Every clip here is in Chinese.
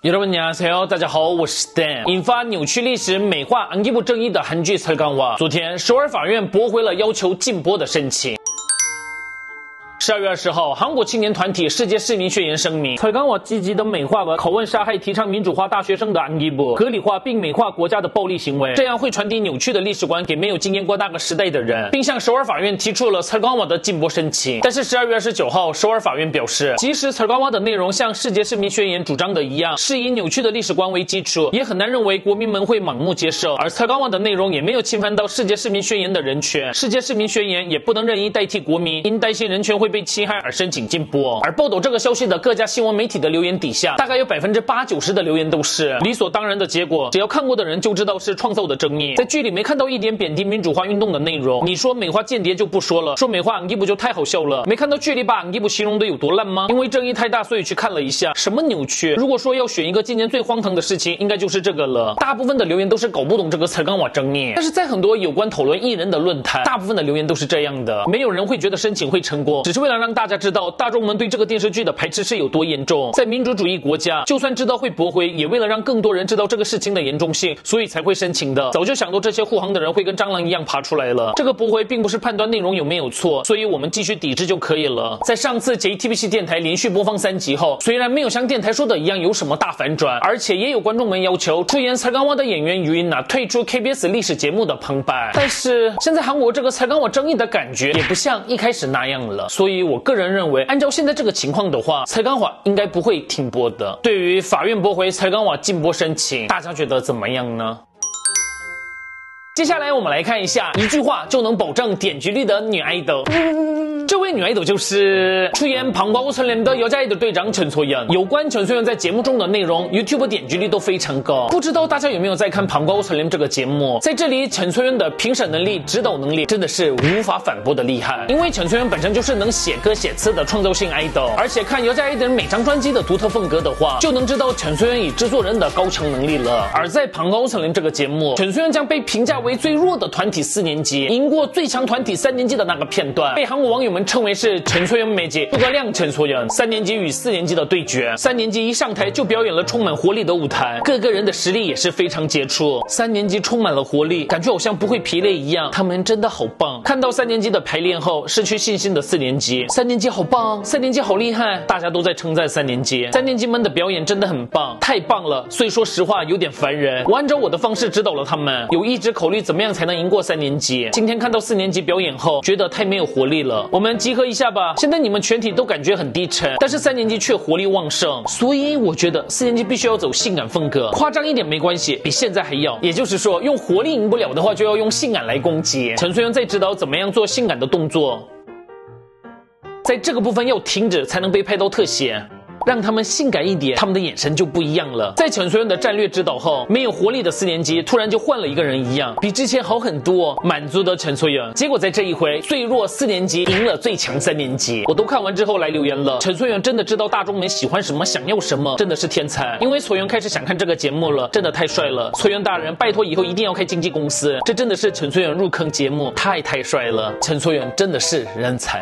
여러분 안녕하세요，大家好，我是 Dan。引发扭曲历史美化安吉部争议的韩剧《철강화》，昨天首尔法院驳回了要求禁播的申请。12月20号，韩国青年团体世界市民宣言声明，철강화积极的美化了拷问杀害提倡民主化大学生的安吉部，合理化并美化国家的暴力行为，这样会传递扭曲的历史观给没有经验过那个时代的人，并向首尔法院提出了철강화的禁播申请。但是12月29号，首尔法院表示，即使철강화的内容像世界市民宣言主张的一样，是以扭曲的历史观为基础，也很难认为国民们会盲目接受。而철강화的内容也没有侵犯到世界市民宣言的人权，世界市民宣言也不能任意代替国民，因担心人权会被侵害而申请禁播。而报道这个消息的各家新闻媒体的留言底下，大概有80%-90%的留言都是理所当然的结果，只要看过的人就知道是创造的争议。在剧里没看到一点贬低民主化运动的内容，你说美化间谍就不说了，说美化安吉部就太好笑了。没看到剧里把安吉部形容的有多烂吗？因为争议太大，所以去看了一下，什么扭曲？如果说要选一个今年最荒唐的事情，应该就是这个了。大部分的留言都是搞不懂这个철강화争议，但是在很多有关讨论艺人的论坛，大部分的留言都是这样的，没有人会觉得申请会成功，只是为了让大家知道大众们对这个电视剧的排斥是有多严重。在民主主义国家，就算知道会驳回，也为了让更多人知道这个事情的严重性，所以才会申请的。早就想到这些护航的人会跟蟑螂一样爬出来了。这个驳回并不是判断内容有没有错，所以我们继续抵制就可以了。在上次 JTBC 电台连续播放3集后，虽然没有像电台说的一样有什么大反转，而且也有观众们要求出演철강화的演员윤나退出 KBS 历史节目的澎湃，但是现在韩国这个철강화争议的感觉也不像一开始那样了，所以我个人认为，按照现在这个情况的话，철강화应该不会停播的。对于法院驳回철강화禁播申请，大家觉得怎么样呢？接下来我们来看一下一句话就能保证点击率的女爱豆。这位女爱豆就是出演방과후설렘的여자爱豆队长陈소연。有关陈소연在节目中的内容 YouTube 点击率都非常高，不知道大家有没有在看방과후설렘这个节目。在这里陈소연的评审能力、指导能力真的是无法反驳的厉害，因为陈소연本身就是能写歌写词的创造性爱豆，而且看여자爱豆每张专辑的独特风格的话，就能知道陈소연以制作人的高强能力了。而在방과후설렘这个节目，陈소연将被评价为最弱的团体4年级，赢过最强团体3年级的那个片段，被韩国网友们称为是陈소연 매직诸葛亮陈소연3年级与4年级的对决。3年级一上台就表演了充满活力的舞台，各个人的实力也是非常杰出。3年级充满了活力，感觉好像不会疲累一样，他们真的好棒。看到3年级的排练后失去信心的4年级，3年级好棒，3年级好厉害，大家都在称赞3年级。3年级们的表演真的很棒，太棒了。所以说实话有点烦人，我按照我的方式指导了他们，有一直考虑怎么样才能赢过3年级。今天看到4年级表演后，觉得太没有活力了。我们集合一下吧，现在你们全体都感觉很低沉，但是3年级却活力旺盛，所以我觉得4年级必须要走性感风格，夸张一点没关系，比现在还要。也就是说，用活力赢不了的话，就要用性感来攻击。陈so연在指导怎么样做性感的动作，在这个部分要停止才能被拍到特写。让他们性感一点，他们的眼神就不一样了。在陈so연的战略指导后，没有活力的4年级突然就换了一个人一样，比之前好很多，满足的陈so연。结果在这一回，最弱4年级赢了最强3年级。我都看完之后来留言了，陈so연真的知道大众们喜欢什么，想要什么，真的是天才。因为so연开始想看这个节目了，真的太帅了。so연大人，拜托以后一定要开经纪公司，这真的是陈so연入坑节目，太帅了。陈so연真的是人才。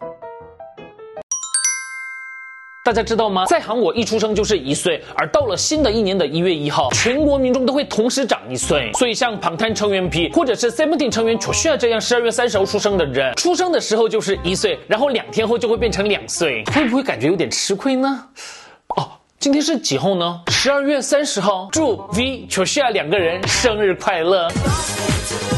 大家知道吗？在韩国一出生就是1岁，而到了新的一年的1月1号，全国民众都会同时长1岁。所以像방탄成员B或者是 Seventeen 成员조슈아这样12月30号出生的人，出生的时候就是1岁，然后2天后就会变成2岁，会不会感觉有点吃亏呢？哦，今天是几号呢？12月30号，祝 V、조슈아2个人生日快乐！